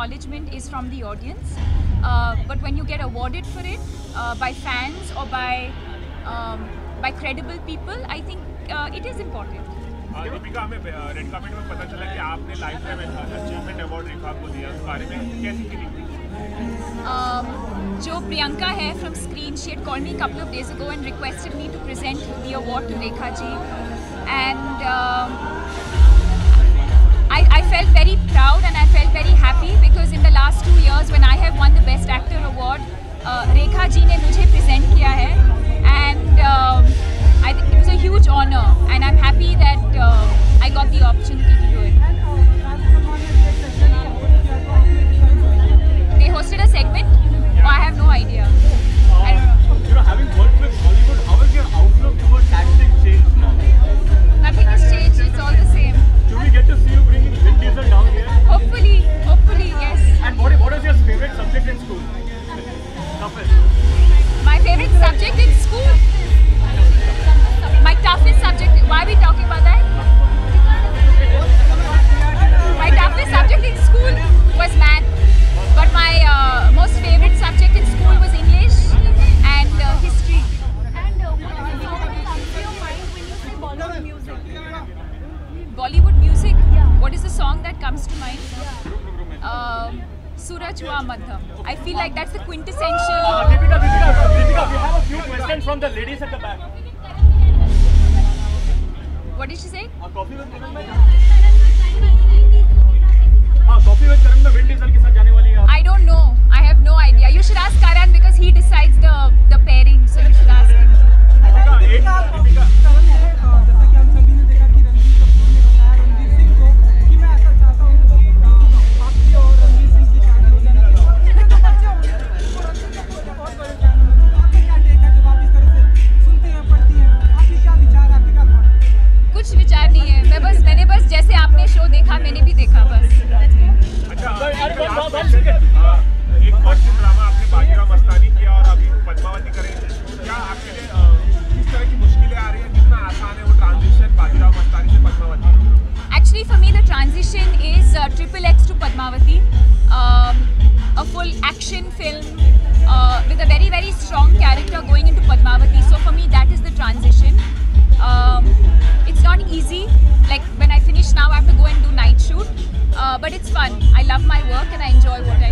acknowledgement is from the audience, but when you get awarded for it by fans or by credible people, I think it is important. Deepika, हमें red carpet में पता चला कि आपने lifetime achievement award Rekha को दिया, उस बारे में कैसी फीलिंग थी? जो प्रियंका है from Screen, she had called me a couple of days ago and requested me to present the award to Rekha ji, and I felt very proud and I felt very happy because in the last 2 years when I have won the Best Actor award, Rekha ji ने मुझे present किया है, and I think it was a huge honor and I'm happy that I got the opportunity to do it. They hosted a segment? Oh, I have no idea. I don't know. You know, having worked with Hollywood, how has your outlook towards acting changed now? Nothing has changed, it's all the same. Do we get to see you bringing Vin Diesel down here? Hopefully, yes. And what is your favorite subject in school? Toughest. My favorite subject in school? My toughest subject, why are we talking about that? My toughest subject in school was math, but my most favorite subject in school was English and history. And what comes to your mind when you say Bollywood music? Bollywood music? Yeah. What is the song that comes to mind? Suraj Hua Madham. I feel like that's the quintessential. Deepika, we have a few questions from the ladies at the back. What did she say? Coffee with Karan में? Coffee with Karan में Vin Diesel के साथ जाने वाली है? I don't know. I have no idea. You should ask Karan because he decides the pairing. So you should ask him. Deepika, जैसा कि हम सभी ने देखा कि रणबीर कपूर ने बताया रणवीर सिंह को कि मैं ऐसा चाहता हूँ आपकी और रणबीर सिंह की शादी हो जानी चाहिए। तो बच्चे होंगे और रणबीर कपूर के बहुत बड़े फैन हैं। आपका क्या टेक है जब आप इस तरह से सुनती हैं पढ़ती हैं? आपकी क्या विचार है, आपके क्या थॉट? कुछ विचार नहीं है। मैंने बस जैसे आपने शो देखा मैंने भी देखा बस। अच्छा, एक कॉस्ट्यूम ड्रामा आपने बाजीराव मस्तानी किया और अभी पद्मावती करें, क्या आपके लिए किस तरह की मुश्किलें आ रही हैं? कितना आसान है वो ट्रांजिशन बाजीराव मस्तानी से Padmavati? Actually, for me, the transition is XXX to Padmavati, a full action film with a very, very strong character going into Padmavati. So for me, that is the transition. It's not easy. Like when I finish now, I have to go and do night shoot, but it's fun. I love my work and I enjoy what I do.